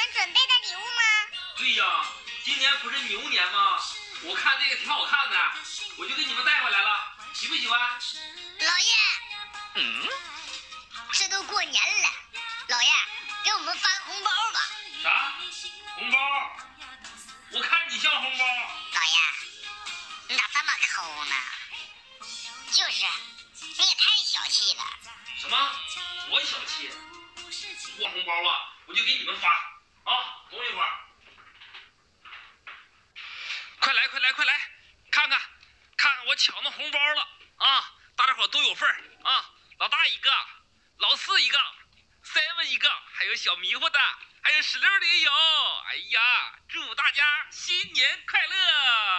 们准备的礼物吗？ 对呀，今年不是牛年吗？我看这个挺好看的，我就给你们带回来了，喜不喜欢？ 老爷，这都过年了，老爷给我们发个红包吧。 啥？红包？我看你像红包。 老爷，你咋这么抠呢？就是，你也太小气了。 什么？我小气？我红包啊，我就给你们发啊！等一会儿。快来，快来，快来，看看，看看我抢到红包了啊！大家伙都有份儿啊！老大一个，老四一个，7一个，还有小迷糊的，还有16的也有。哎呀，祝大家新年快乐！